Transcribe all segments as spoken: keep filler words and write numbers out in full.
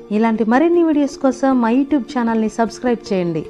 ఇలాంటి మరిన్ని వీడియోస్ కోసం మా యూట్యూబ్ ఛానల్ని సబ్స్క్రైబ్ చేయండి.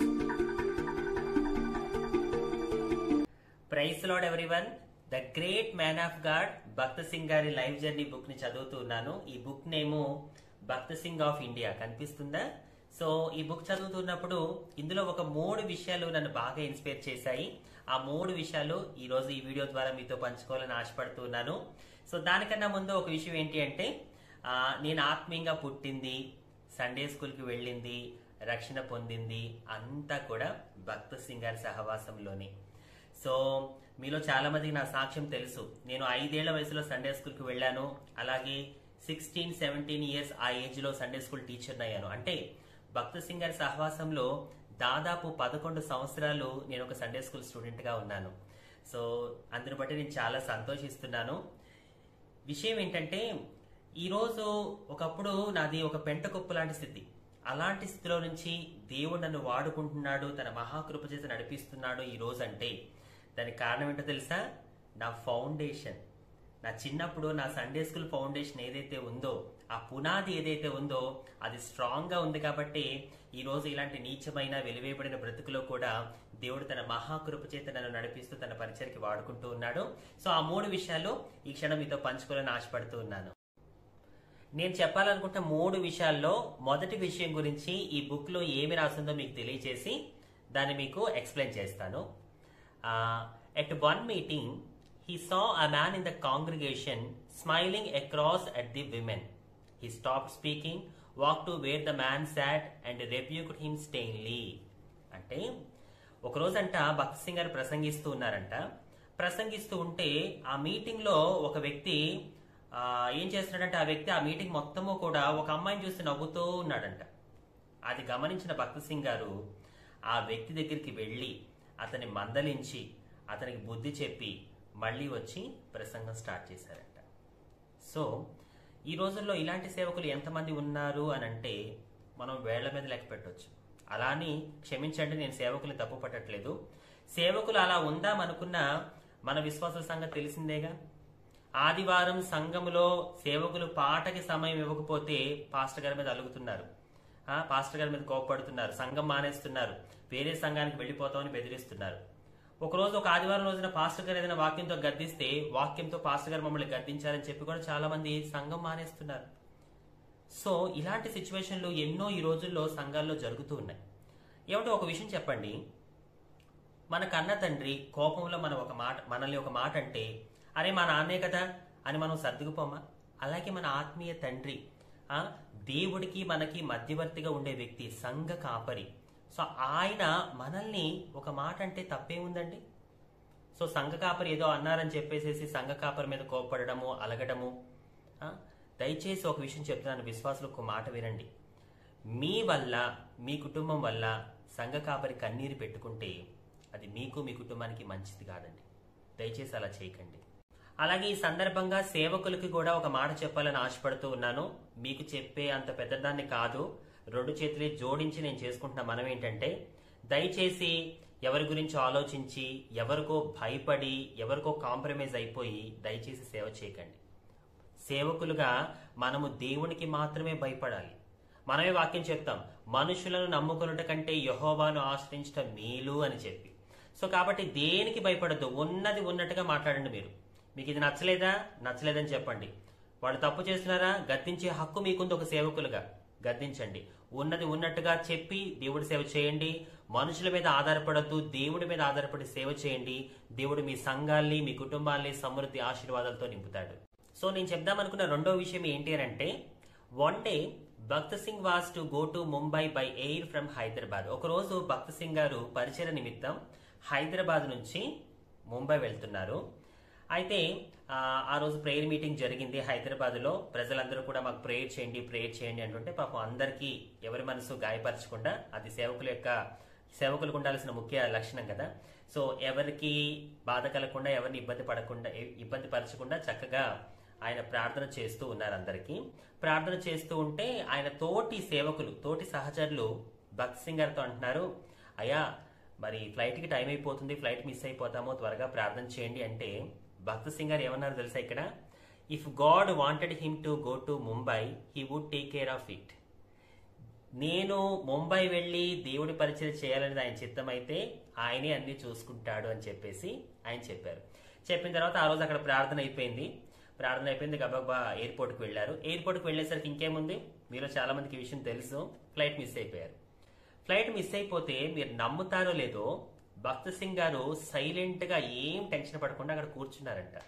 Praise Lord everyone. The great man of God Bakht Singh గారి లైఫ్ జర్నీ బుక్ ని చదువుతున్నాను. ఈ book name Bakht Singh of India. కనిపిస్తుందా? సో ఈ బుక్ చదువుతున్నప్పుడు ఇందులో ఒక మూడు విషయాలు నన్ను బాగా ఇన్స్పైర్ చేశాయి. ఆ మూడు విషయాలు ఈ రోజు ఈ వీడియో ద్వారా మీతో పంచుకోవాలని ఆశపడుతున్నాను. సో దానికన్నా ముందు ఒక విషయం ఏంటి అంటే, నేను ఆత్మీయంగా పుట్టింది, సండే స్కూల్కి వెళ్ళింది, రక్షణ పొందింది అంతా కూడా భక్త సింగ్ గారి సహవాసంలోనే. సో మీలో చాలా మందికి నా సాక్ష్యం తెలుసు. నేను ఐదేళ్ల వయసులో సండే స్కూల్కి వెళ్ళాను. అలాగే సిక్స్టీన్ సెవెంటీన్ ఇయర్స్ ఆ ఏజ్ లో సండే స్కూల్ టీచర్ అయ్యాను. అంటే భక్త సింగ్ గారి సహవాసంలో దాదాపు పదకొండు సంవత్సరాలు నేను ఒక సండే స్కూల్ స్టూడెంట్ గా ఉన్నాను. సో అందుని బట్టి నేను చాలా సంతోషిస్తున్నాను. విషయం ఏంటంటే, ఈరోజు ఒకప్పుడు నాది ఒక పెంట కుప్ప లాంటి స్థితి. అలాంటి స్థితిలో నుంచి దేవుడు నన్ను వాడుకుంటున్నాడు, తన మహాకృప చేసి నడిపిస్తున్నాడు ఈ రోజు అంటే దానికి కారణం ఏంటో తెలుసా? నా ఫౌండేషన్. నా చిన్నప్పుడు నా సండే స్కూల్ ఫౌండేషన్ ఏదైతే ఉందో, ఆ పునాది ఏదైతే ఉందో అది స్ట్రాంగ్ గా ఉంది కాబట్టి ఈ రోజు ఇలాంటి నీచమైన వెలివేయబడిన బ్రతుకులో కూడా దేవుడు తన మహాకృప చేత నన్ను నడిపిస్తూ తన పరిచయకి వాడుకుంటూ ఉన్నాడు. సో ఆ మూడు విషయాలు ఈ క్షణం మీతో పంచుకోవాలని ఆశపడుతూ ఉన్నాను. నేను చెప్పాలనుకుంటే మూడు విషయాల్లో మొదటి విషయం గురించి ఈ బుక్ లో ఏమి రాసిందో మీకు తెలియజేసి దాన్ని మీకు ఎక్స్ప్లెయిన్ చేస్తాను. At one meeting he saw a man in the congregation smiling across at the women. He stopped speaking, walked to where the man sat and rebuked him sternly. అంటే ఒక రోజంట భక్త సింగ్ గారు ప్రసంగిస్తూ ఉన్నారంట. ప్రసంగిస్తూ ఉంటే ఆ మీటింగ్ లో ఒక వ్యక్తి ఏం చేస్తున్నాడంటే, ఆ వ్యక్తి ఆ మీటింగ్ మొత్తము కూడా ఒక అమ్మాయిని చూసి నవ్వుతూ ఉన్నాడంట. అది గమనించిన భక్త సింగ్ గారు ఆ వ్యక్తి దగ్గరికి వెళ్ళి అతని మందలించి అతనికి బుద్ధి చెప్పి మళ్ళీ వచ్చి ప్రసంగం స్టార్ట్ చేశారంట. సో ఈ రోజుల్లో ఇలాంటి సేవకులు ఎంతమంది ఉన్నారు అని అంటే మనం వేళ్ల మీద లెక్క పెట్టవచ్చు. అలా అని క్షమించండి, నేను సేవకులు తప్పు పట్టట్లేదు. సేవకులు అలా ఉందామనుకున్న మన విశ్వాసుల సంగతి తెలిసిందేగా. ఆదివారం సంఘములో సేవకులు పాటకి సమయం ఇవ్వకపోతే పాస్టర్ గారి మీద అలుగుతున్నారు, పాస్టర్ గారి మీద కోపడుతున్నారు, సంఘం మానేస్తున్నారు, వేరే సంఘానికి వెళ్ళిపోతామని బెదిరిస్తున్నారు. ఒకరోజు ఒక ఆదివారం రోజున పాస్టర్ గారు ఏదైనా వాక్యంతో గద్దిస్తే వాక్యంతో పాస్టర్ గారు మమ్మల్ని గద్దించారని చెప్పి కూడా చాలా మంది సంఘం మానేస్తున్నారు. సో ఇలాంటి సిచ్యువేషన్లు ఎన్నో ఈ రోజుల్లో సంఘాల్లో జరుగుతూ ఉన్నాయి. ఏమంటే ఒక విషయం చెప్పండి, మన కన్న తండ్రి కోపంలో మనం ఒక మాట మనల్ని ఒక మాట అంటే, అరే మా నాన్నే కదా అని మనం సర్దుకుపోమా? అలాగే మన ఆత్మీయ తండ్రి, ఆ దేవుడికి మనకి మధ్యవర్తిగా ఉండే వ్యక్తి, సంఘ కాపరి. సో ఆయన మనల్ని ఒక మాట అంటే తప్పేముందండి? సో సంఘ కాపరి ఏదో అన్నారని చెప్పేసేసి సంఘ కాపరి మీద కోప్పడము, అలగడము. దయచేసి ఒక విషయం చెప్తున్నాను, విశ్వాసులకు ఒక మాట వినండి. మీ వల్ల, మీ కుటుంబం వల్ల సంఘ కాపరి కన్నీరు పెట్టుకుంటే అది మీకు మీ కుటుంబానికి మంచిది కాదండి. దయచేసి అలా చేయకండి. అలాగే ఈ సందర్భంగా సేవకులకి కూడా ఒక మాట చెప్పాలని ఆశపడుతూ ఉన్నాను. మీకు చెప్పే అంత పెద్దదాన్ని కాదు, రెండు చేతులు జోడించి నేను చేసుకుంటున్న మనం ఏంటంటే, దయచేసి ఎవరి గురించి ఆలోచించి ఎవరికో భయపడి ఎవరికో కాంప్రమైజ్ అయిపోయి దయచేసి సేవ చేయకండి. సేవకులుగా మనము దేవునికి మాత్రమే భయపడాలి. మనమే వాక్యం చెప్తాం, మనుషులను నమ్ముకున్నట కంటే యెహోవాను ఆశ్రయించడం మేలు అని చెప్పి. సో కాబట్టి దేనికి భయపడద్దు, ఉన్నది ఉన్నట్టుగా మాట్లాడండి. మీరు మీకు ఇది నచ్చలేదా నచ్చలేదని చెప్పండి. వాళ్ళు తప్పు చేస్తున్నారా, గద్దించే హక్కు మీకుంది. ఒక సేవకులుగా గద్దించండి, ఉన్నది ఉన్నట్టుగా చెప్పి దేవుడి సేవ చేయండి. మనుషుల మీద ఆధారపడద్దు, దేవుడి మీద ఆధారపడి సేవ చేయండి. దేవుడు మీ సంఘాల్ని, మీ కుటుంబాల్ని సమృద్ధి ఆశీర్వాదాలతో నింపుతాడు. సో నేను చెప్దామనుకున్న రెండో విషయం ఏంటి అని అంటే, one day Bakht Singh was to go to Mumbai by air from Hyderabad. ఒక రోజు భక్త సింగ్ గారు పరిచయ నిమిత్తం హైదరాబాద్ నుంచి ముంబై వెళ్తున్నారు. అయితే ఆ రోజు ప్రేయర్ మీటింగ్ జరిగింది హైదరాబాద్ లో. ప్రజలందరూ కూడా మాకు ప్రేయర్ చేయండి ప్రేయర్ చేయండి అంటుంటే పాపం అందరికీ ఎవరి మనసు గాయపరచకుండా, అది సేవకుల యొక్క సేవకులకు ఉండాల్సిన ముఖ్య లక్షణం కదా. సో ఎవరికి బాధ కలగకుండా, ఎవరిని ఇబ్బంది పడకుండా ఇబ్బంది పరచకుండా చక్కగా ఆయన ప్రార్థన చేస్తూ ఉన్నారు. అందరికీ ప్రార్థన చేస్తూ ఉంటే ఆయన తోటి సేవకులు, తోటి సహచరులు భక్త్ సింగ్ గారితో అంటున్నారు, అయ్యా మరి ఫ్లైట్ కి టైం అయిపోతుంది, ఫ్లైట్ మిస్ అయిపోతామో, త్వరగా ప్రార్థన చేయండి అంటే భక్త సింగ్ గారు ఏమన్నారు తెలుసా ఇక్కడ? If God wanted him to go to Mumbai, he would take care of it. నేను ముంబై వెళ్ళి దేవుడి పరిచయం చేయాలనేది ఆయన చిత్తం అయితే ఆయనే అన్ని చూసుకుంటాడు అని చెప్పేసి ఆయన చెప్పారు. చెప్పిన తర్వాత ఆ రోజు అక్కడ ప్రార్థన అయిపోయింది. ప్రార్థన అయిపోయింది, గబగబా ఎయిర్పోర్ట్కి వెళ్ళారు. ఎయిర్పోర్ట్కి వెళ్ళేసరికి ఇంకేముంది, మీలో చాలా మందికి ఈ విషయం తెలుసు, ఫ్లైట్ మిస్ అయిపోయారు. ఫ్లైట్ మిస్ అయిపోతే మీరు నమ్ముతారో లేదో, భక్త సింగ్ గారు సైలెంట్ గా ఏం టెన్షన్ పడకుండా అక్కడ కూర్చున్నారంట.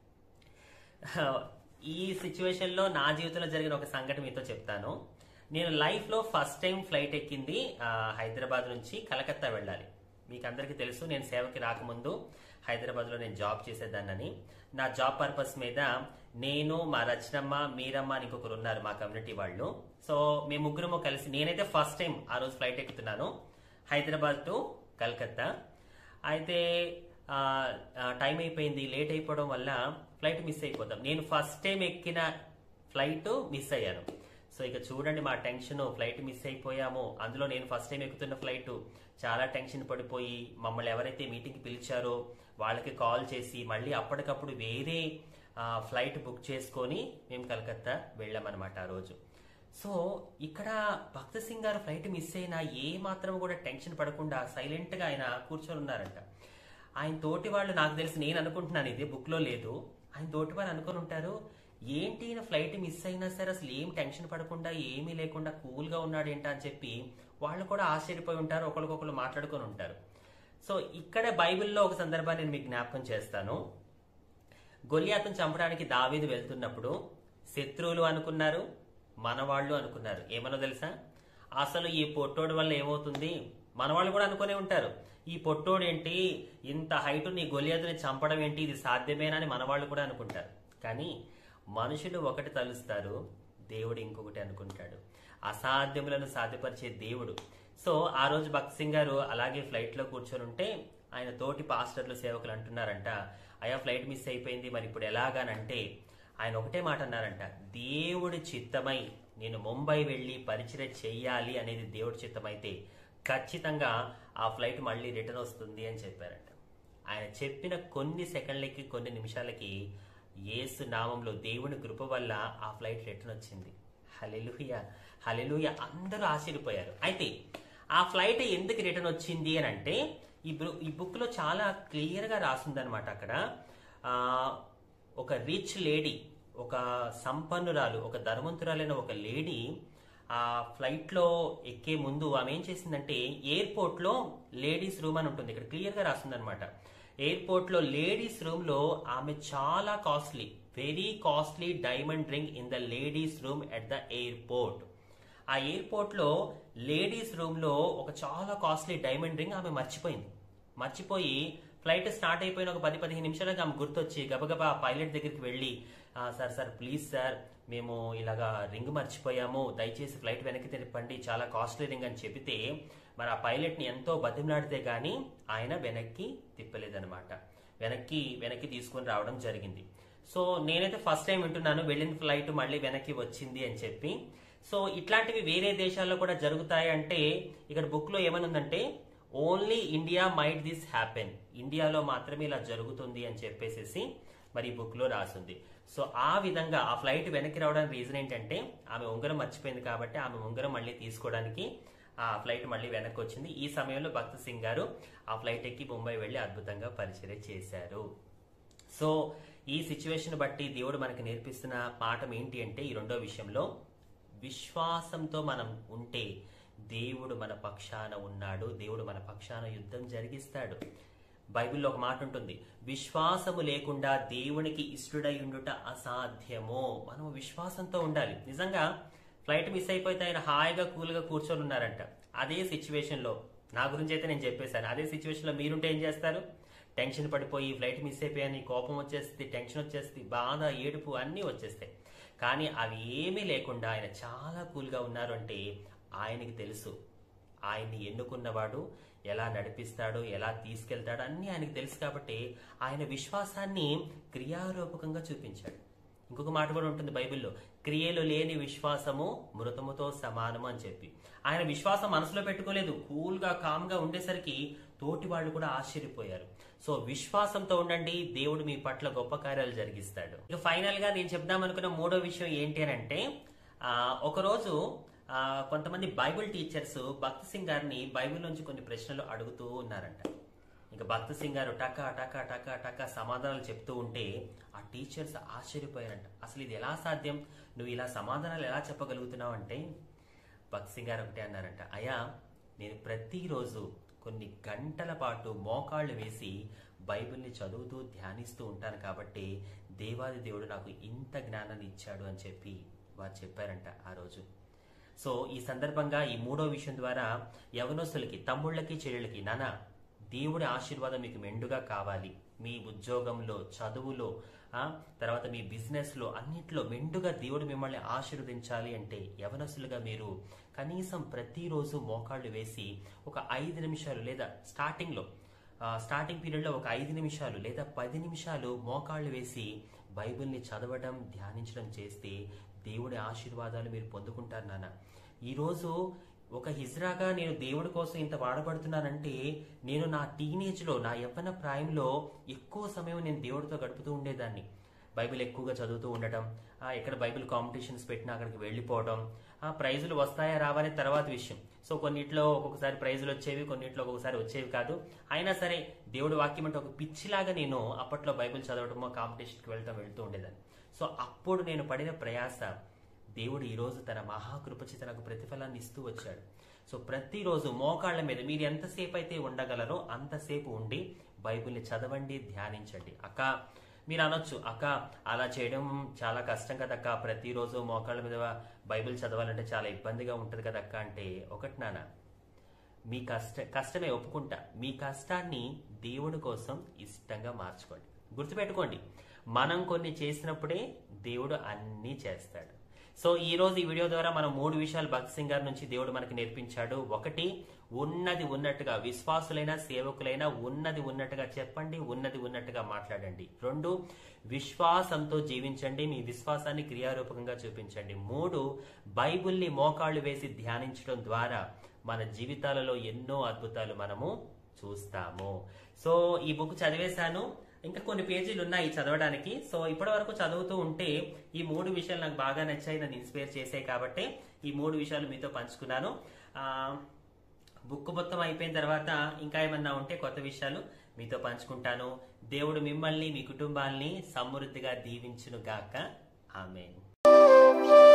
ఈ సిచ్యువేషన్ లో నా జీవితంలో జరిగిన ఒక సంఘటన మీతో చెప్తాను. నేను లైఫ్ లో ఫస్ట్ టైం ఫ్లైట్ ఎక్కింది హైదరాబాద్ నుంచి కలకత్తా వెళ్ళాలి. మీకు అందరికీ తెలుసు, నేను సేవకి రాకముందు హైదరాబాద్ లో నేను జాబ్ చేసేదాన్నని. నా జాబ్ పర్పస్ మీద నేను, మా రచనమ్మ, మీరమ్మ అని ఇంకొకరు ఉన్నారు మా కమ్యూనిటీ వాళ్ళు. సో మేము ముగ్గురము కలిసి, నేనైతే ఫస్ట్ టైం ఆ రోజు ఫ్లైట్ ఎక్కుతున్నాను హైదరాబాద్ టు కలకత్తా. అయితే టైం అయిపోయింది, లేట్ అయిపోవడం వల్ల ఫ్లైట్ మిస్ అయిపోతాం. నేను ఫస్ట్ టైం ఎక్కిన ఫ్లైట్ మిస్ అయ్యాను. సో ఇక చూడండి మా టెన్షన్, ఫ్లైట్ మిస్ అయిపోయాము. అందులో నేను ఫస్ట్ టైం ఎక్కుతున్న ఫ్లైట్, చాలా టెన్షన్ పడిపోయి మమ్మల్ని ఎవరైతే మీటింగ్కి పిలిచారో వాళ్ళకి కాల్ చేసి మళ్ళీ అప్పటికప్పుడు వేరే ఫ్లైట్ బుక్ చేసుకొని మేము కలకత్తా వెళ్ళామన్నమాట ఆ రోజు. సో ఇక్కడ భక్త సింగ్ గారు ఫ్లైట్ మిస్ అయినా ఏ మాత్రం కూడా టెన్షన్ పడకుండా సైలెంట్ గా ఆయన కూర్చొని ఉన్నారంట. ఆయన తోటి వాళ్ళు, నాకు తెలిసి, నేను అనుకుంటున్నాను ఇది బుక్ లో లేదు, ఆయన తోటి వాళ్ళు అనుకుని ఉంటారు, ఏంటి ఫ్లైట్ మిస్ అయినా సరే అసలు ఏం టెన్షన్ పడకుండా ఏమీ లేకుండా కూల్ గా ఉన్నాడు ఏంటా అని చెప్పి వాళ్ళు కూడా ఆశ్చర్యపోయి ఉంటారు, ఒకరికొకరు మాట్లాడుకొని ఉంటారు. సో ఇక్కడ బైబిల్లో ఒక సందర్భాన్ని నేను మీకు జ్ఞాపకం చేస్తాను. గొలియాతును చంపడానికి దావీదు వెళ్తున్నప్పుడు శత్రువులు అనుకున్నారు, మనవాళ్ళు అనుకున్నారు. ఏమన్నా తెలుసా, అసలు ఈ పొట్టోడు వల్ల ఏమవుతుంది, మనవాళ్ళు కూడా అనుకునే ఉంటారు, ఈ పొట్టోడు ఏంటి ఇంత హైట్ నీ గొలియాతుని చంపడం ఏంటి, ఇది సాధ్యమేనా అని మనవాళ్ళు కూడా అనుకుంటారు. కానీ మనుషులు ఒకటి తలుస్తారు, దేవుడు ఇంకొకటి అనుకుంటాడు. అసాధ్యములను సాధ్యపరిచే దేవుడు. సో ఆ రోజు భక్త్ సింగ్ గారు అలాగే ఫ్లైట్ లో కూర్చొని ఉంటే ఆయన తోటి పాస్టర్లు, సేవకులు అంటున్నారంట, అయ్యా ఫ్లైట్ మిస్ అయిపోయింది, మరి ఇప్పుడు ఎలాగానంటే ఆయన ఒకటే మాట అన్నారంట, దేవుడి చిత్తమై నేను ముంబై వెళ్ళి పరిచయం చెయ్యాలి అనేది దేవుడి చిత్తమైతే ఖచ్చితంగా ఆ ఫ్లైట్ మళ్ళీ రిటర్న్ వస్తుంది అని చెప్పారంట. ఆయన చెప్పిన కొన్ని సెకండ్లకి, కొన్ని నిమిషాలకి యేసు నామంలో దేవుని కృప వల్ల ఆ ఫ్లైట్ రిటర్న్ వచ్చింది. హల్లెలూయా, హల్లెలూయా. అందరూ ఆశ్చర్యపోయారు. అయితే ఆ ఫ్లైట్ ఎందుకు రిటర్న్ వచ్చింది అని అంటే ఈ ఈ బుక్ లో చాలా క్లియర్ గా రాసిందనమాట. అక్కడ ఆ ఒక రిచ్ లేడీ, ఒక సంపన్నురాలు, ఒక ధనవంతురాలైన ఒక లేడీ ఆ ఫ్లైట్ లో ఎక్కే ముందు ఆమె ఏం చేసిందంటే, ఎయిర్పోర్ట్ లో లేడీస్ రూమ్ అని ఉంటుంది, ఇక్కడ క్లియర్ గా రాసిందనమాట. ఎయిర్పోర్ట్ లో లేడీస్ రూమ్ లో ఆమె చాలా costly, very costly diamond ring in the ladies room at the airport. ఆ ఎయిర్పోర్ట్ లో లేడీస్ రూమ్ లో ఒక చాలా కాస్ట్లీ డైమండ్ రింగ్ ఆమె మర్చిపోయింది. మర్చిపోయి ఫ్లైట్ స్టార్ట్ అయిపోయిన ఒక పది పదిహేను నిమిషాలకు ఆమె గుర్తొచ్చి గబగబా పైలట్ దగ్గరికి వెళ్ళి, సార్ సార్ ప్లీజ్ సార్, మేము ఇలాగా రింగ్ మర్చిపోయాము, దయచేసి ఫ్లైట్ వెనక్కి తిప్పండి, చాలా కాస్ట్లీ రింగ్ అని చెబితే మరి ఆ పైలట్ ని ఎంతో బతిమలాడితే గానీ ఆయన వెనక్కి తిప్పలేదనమాట. వెనక్కి వెనక్కి తీసుకొని రావడం జరిగింది. సో నేనైతే ఫస్ట్ టైం వింటున్నాను వెళ్ళిన ఫ్లైట్ మళ్ళీ వెనక్కి వచ్చింది అని చెప్పి. సో ఇట్లాంటివి వేరే దేశాల్లో కూడా జరుగుతాయి అంటే, ఇక్కడ బుక్ లో ఏమనుందంటే only India might this happen, ఇండియాలో మాత్రమే ఇలా జరుగుతుంది అని చెప్పేసి మరి ఈ బుక్ లో రాసింది. సో ఆ విధంగా ఆ ఫ్లైట్ వెనక్కి రావడానికి రీజన్ ఏంటంటే ఆమె ఉంగరం మర్చిపోయింది కాబట్టి ఆమె ఉంగరం మళ్ళీ తీసుకోవడానికి ఆ ఫ్లైట్ మళ్ళీ వెనక్కి వచ్చింది. ఈ సమయంలో భక్త్ సింగ్ గారు ఆ ఫ్లైట్ ఎక్కి ముంబై వెళ్లి అద్భుతంగా పరిచయం చేశారు. సో ఈ సిచ్యువేషన్ బట్టి దేవుడు మనకి నేర్పిస్తున్న పాఠం ఏంటి అంటే, ఈ రెండో విషయంలో విశ్వాసంతో మనం ఉంటే దేవుడు మన పక్షాన ఉన్నాడు, దేవుడు మన పక్షాన యుద్ధం జరిగిస్తాడు. బైబిల్లో ఒక మాట ఉంటుంది, విశ్వాసము లేకుండా దేవునికి ఇష్టడై ఉండుట అసాధ్యము. మనం విశ్వాసంతో ఉండాలి. నిజంగా ఫ్లైట్ మిస్ అయిపోతే ఆయన హాయిగా కూల్గా కూర్చొని ఉన్నారంట. అదే సిచ్యువేషన్ లో, నా గురించి అయితే నేను చెప్పేశాను, అదే సిచ్యువేషన్ లో మీరుంటే ఏం చేస్తారు? టెన్షన్ పడిపోయి ఫ్లైట్ మిస్ అయిపోయాని కోపం వచ్చేస్తుంది, టెన్షన్ వచ్చేస్తుంది, బాధ, ఏడుపు అన్నీ వచ్చేస్తాయి. కానీ అవి ఏమీ లేకుండా ఆయన చాలా కూల్గా ఉన్నారు అంటే ఆయనకి తెలుసు ఆయన్ని ఎన్నుకున్నవాడు ఎలా నడిపిస్తాడో, ఎలా తీసుకెళ్తాడో అన్ని ఆయనకి తెలుసు. కాబట్టి ఆయన విశ్వాసాన్ని క్రియారూపకంగా చూపించాడు. ఇంకొక మాట కూడా ఉంటుంది బైబిల్లో, క్రియలు లేని విశ్వాసము మృతముతో సమానము అని చెప్పి. ఆయన విశ్వాసం మనసులో పెట్టుకోలేదు, కూల్ గా కామ్ గా ఉండేసరికి తోటి వాళ్ళు కూడా ఆశ్చర్యపోయారు. సో విశ్వాసంతో ఉండండి, దేవుడు మీ పట్ల గొప్ప కార్యాలు జరిగిస్తాడు. ఇక ఫైనల్ గా నేను చెప్దాం అనుకున్న మూడో విషయం ఏంటి అని అంటే, ఆ ఒకరోజు ఆ, కొంతమంది బైబిల్ టీచర్స్ భక్త్ సింగ్ గారిని బైబిల్ నుంచి కొన్ని ప్రశ్నలు అడుగుతూ ఉన్నారంట. ఇంకా భక్త్ సింగ్ గారు టక టక టక టక సమాధానాలు చెప్తూ ఉంటే ఆ టీచర్స్ ఆశ్చర్యపోయారంట. అసలు ఇది ఎలా సాధ్యం, నువ్వు ఇలా సమాధానాలు ఎలా చెప్పగలుగుతున్నావు అంటే భక్త్ సింగ్ గారు ఒకటే అన్నారంట, అయ్యా నేను ప్రతిరోజు కొన్ని గంటల పాటు మోకాళ్ళు వేసి బైబిల్ని చదువుతూ ధ్యానిస్తూ ఉంటాను కాబట్టి దేవాది దేవుడు నాకు ఇంత జ్ఞానాన్ని ఇచ్చాడు అని చెప్పి వారు చెప్పారంట ఆ రోజు. సో ఈ సందర్భంగా ఈ మూడో విషయం ద్వారా యవనస్తులకి, తమ్ముళ్ళకి, చెల్లెళ్ళకి, నాన్న దేవుడి ఆశీర్వాదం మీకు మెండుగా కావాలి, మీ ఉద్యోగంలో, చదువులో, తర్వాత మీ బిజినెస్లో అన్నిట్లో మెండుగా దేవుడు మిమ్మల్ని ఆశీర్వదించాలి అంటే యవనస్తులుగా మీరు కనీసం ప్రతిరోజు మోకాళ్ళు వేసి ఒక ఐదు నిమిషాలు లేదా స్టార్టింగ్లో స్టార్టింగ్ పీరియడ్లో ఒక ఐదు నిమిషాలు లేదా పది నిమిషాలు మోకాళ్ళు వేసి బైబిల్ని చదవడం, ధ్యానించడం చేస్తే దేవుడి ఆశీర్వాదాలు మీరు పొందుకుంటారు నాన్న. ఈరోజు ఒక హిజ్రాగా నేను దేవుడి కోసం ఇంత వాడబడుతున్నానంటే నేను నా టీనేజ్లో, నా యవ్వన ప్రాయంలో ఎక్కువ సమయం నేను దేవుడితో గడుపుతూ ఉండేదాన్ని. బైబిల్ ఎక్కువగా చదువుతూ ఉండటం, ఎక్కడ బైబిల్ కాంపిటీషన్స్ పెట్టినా అక్కడికి వెళ్ళిపోవడం, ఆ ప్రైజులు వస్తాయా రావనే తర్వాత విషయం. సో కొన్నిట్లో ఒక్కొక్కసారి ప్రైజులు వచ్చేవి, కొన్నిట్లో ఒక్కొక్కసారి వచ్చేవి కాదు. అయినా సరే దేవుడి వాక్యం అంటే ఒక పిచ్చిలాగా నేను అప్పట్లో బైబిల్ చదవడమో, కాంపిటీషన్కి వెళ్ళటం వెళ్తూ ఉండేదాన్ని. సో అప్పుడు నేను పడిన ప్రయాస దేవుడు ఈరోజు తన మహాకృపచి తనకు ప్రతిఫలాన్ని ఇస్తూ వచ్చాడు. సో ప్రతిరోజు మోకాళ్ల మీద మీరు ఎంతసేపు అయితే ఉండగలరో అంతసేపు ఉండి బైబిల్ని చదవండి, ధ్యానించండి. అక్క మీరు అనొచ్చు, అక్క అలా చేయడం చాలా కష్టం కదక్క, ప్రతిరోజు మోకాళ్ళ మీద బైబిల్ చదవాలంటే చాలా ఇబ్బందిగా ఉంటుంది కదక్క అంటే, ఒకటి నాన్న, మీ కష్ట కష్టమే ఒప్పుకుంటా, మీ కష్టాన్ని దేవుడి కోసం ఇష్టంగా మార్చుకోండి. గుర్తుపెట్టుకోండి, మనం కొన్ని చేసినప్పుడే దేవుడు అన్నీ చేస్తాడు. సో ఈ రోజు ఈ వీడియో ద్వారా మనం మూడు విషయాలు భక్త్ సింగ్ గారి నుంచి దేవుడు మనకి నేర్పించాడు. ఒకటి, ఉన్నది ఉన్నట్టుగా, విశ్వాసులైనా సేవకులైనా ఉన్నది ఉన్నట్టుగా చెప్పండి, ఉన్నది ఉన్నట్టుగా మాట్లాడండి. రెండు, విశ్వాసంతో జీవించండి, మీ విశ్వాసాన్ని క్రియారూపకంగా చూపించండి. మూడు, బైబిల్ని మోకాళ్ళు వేసి ధ్యానించడం ద్వారా మన జీవితాలలో ఎన్నో అద్భుతాలు మనము చూస్తాము. సో ఈ బుక్ చదివేశాను, ఇంకా కొన్ని పేజీలు ఉన్నాయి చదవడానికి. సో ఇప్పటి వరకు చదువుతూ ఉంటే ఈ మూడు విషయాలు నాకు బాగా నచ్చాయి, నన్ను ఇన్స్పైర్ చేసాయి కాబట్టి ఈ మూడు విషయాలు మీతో పంచుకున్నాను. ఆ బుక్ మొత్తం అయిపోయిన తర్వాత ఇంకా ఏమన్నా ఉంటే కొత్త విషయాలు మీతో పంచుకుంటాను. దేవుడు మిమ్మల్ని, మీ కుటుంబాల్ని సమృద్ధిగా దీవించును గాక. ఆమేన్.